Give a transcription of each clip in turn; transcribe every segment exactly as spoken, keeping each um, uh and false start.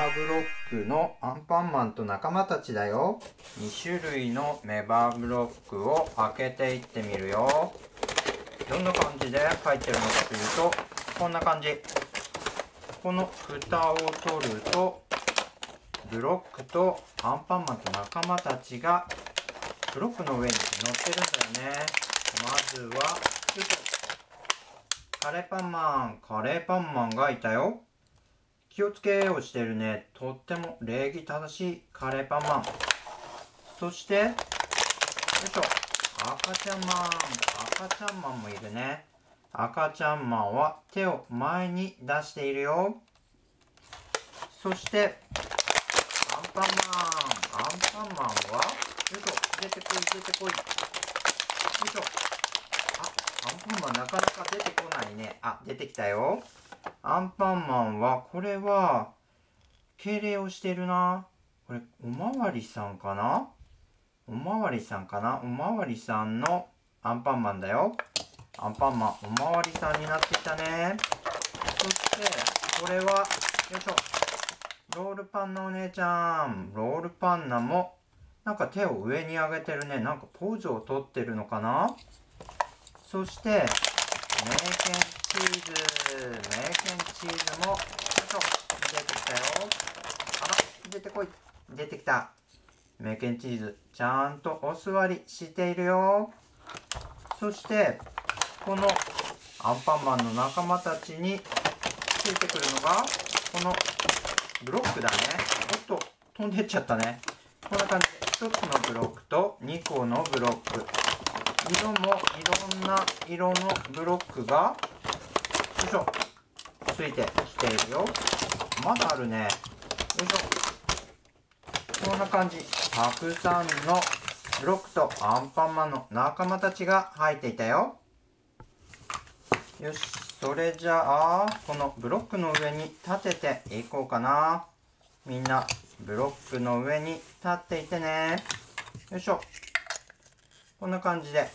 バーブロックのアンパンマンと仲間たちだよ。に種類のメバーブロックを開けていってみるよ。どんな感じで入ってるのかというと、こんな感じ。この蓋を取るとブロックとアンパンマンと仲間たちがブロックの上に乗ってるんだよね。まずはよいしょ、カレーパンマンカレーパンマンがいたよ。気をつけをしてるね。とっても礼儀正しいカレーパンマン。そしてよいしょ、赤ちゃんマン赤ちゃんマンもいるね。赤ちゃんマンは手を前に出しているよ。そしてアンパンマンアンパンマンはよいしょ、出てこい出てこい。よいしょ、あ、アンパンマンなかなか出てこないね。あ、出てきたよ。アンパンマンは、これは敬礼をしてるな。これおまわりさんかなおまわりさんかなおまわりさんのアンパンマンだよ。アンパンマンおまわりさんになってきたね。そしてこれはよいしょ、ロールパンナお姉ちゃん。ロールパンナもなんか手を上に上げてるね。なんかポーズをとってるのかな。そしてメーケンチーズメーケンチーズもよいしょ、出てきたよ。あら、出てこい出てきた。メーケンチーズちゃんとお座りしているよ。そしてこのアンパンマンの仲間たちについてくるのがこのブロックだね。おっと、飛んでっちゃったね。こんな感じでひとつのブロックとにこのブロック、色もいろんな色のブロックがよいしょついてきているよ。まだあるね。よいしょ、こんな感じ。たくさんのブロックとアンパンマンの仲間たちが入っていたよ。よし、それじゃあこのブロックの上に立てていこうかな。みんなブロックの上に立っていてね。よいしょ、こんな感じで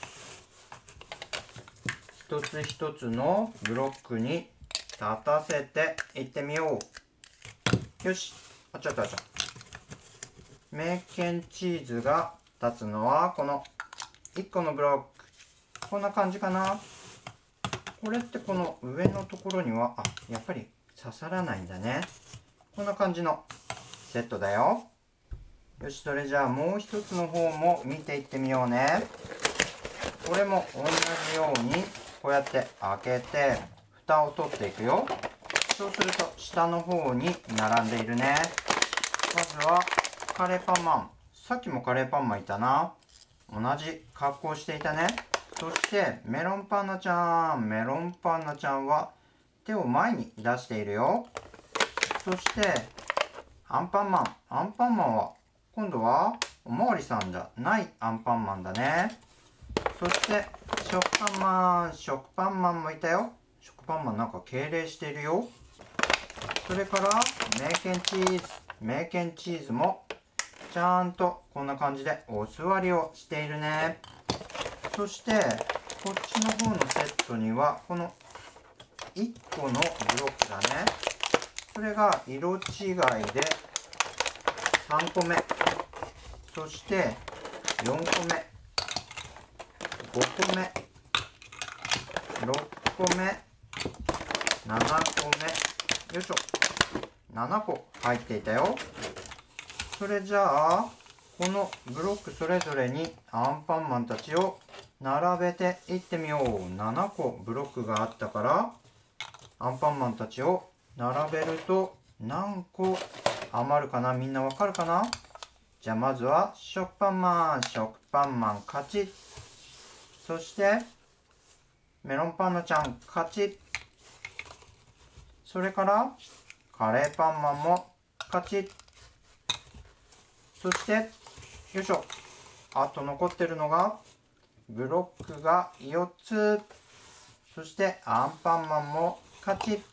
一つ一つのブロックに立たせていってみよう。よし、あちゃったあちゃ。メーケンチーズが立つのはこのいっこのブロック。こんな感じかな。これってこの上のところにはあ、やっぱり刺さらないんだね。こんな感じのセットだよ。よし、それじゃあもう一つの方も見ていってみようね。これも同じようにこうやって開けて蓋を取っていくよ。そうすると下の方に並んでいるね。まずはカレーパンマン。さっきもカレーパンマンいたな。同じ格好していたね。そしてメロンパンナちゃん。メロンパンナちゃんは手を前に出しているよ。そしてアンパンマン。アンパンマンは今度はおまわりさんじゃないアンパンマンだね。そして食パンマン。食パンマンもいたよ。食パンマンなんか敬礼しているよ。それからメーケンチーズ。メーケンチーズもちゃんとこんな感じでお座りをしているね。そしてこっちの方のセットにはこのいっこのブロックだね。それが色違いでさんこめ、そしてよんこめ、ごこめ、ろっこめ、ななこめ、よいしょ、ななこ入っていたよ。それじゃあこのブロックそれぞれにアンパンマンたちを並べていってみよう。ななこブロックがあったからアンパンマンたちを並べると何個余るかな。みんなわかるかな。じゃあまずは食パンマン。食パンマン勝ち。そしてメロンパンナちゃん勝ち。それからカレーパンマンも勝ち。そしてよいしょ、あと残ってるのがブロックがよっつ。そしてアンパンマンも勝ち。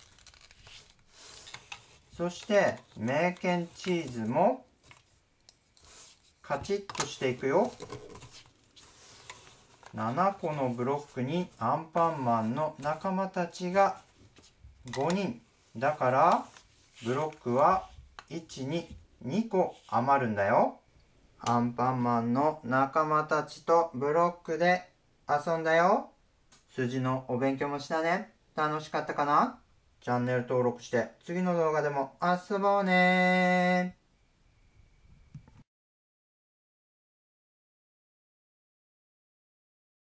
そしてメーケンチーズもカチッとしていくよ。ななこのブロックにアンパンマンの仲間たちがごにんだからブロックはいちににこ余るんだよ。アンパンマンの仲間たちとブロックで遊んだよ。数字のお勉強もしたね。楽しかったかな？チャンネル登録して次の動画でも遊ぼうね。